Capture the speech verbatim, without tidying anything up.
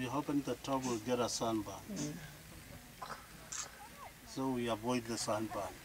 we hoping the top will get a sunburn. Mm. So we avoid the sunburn.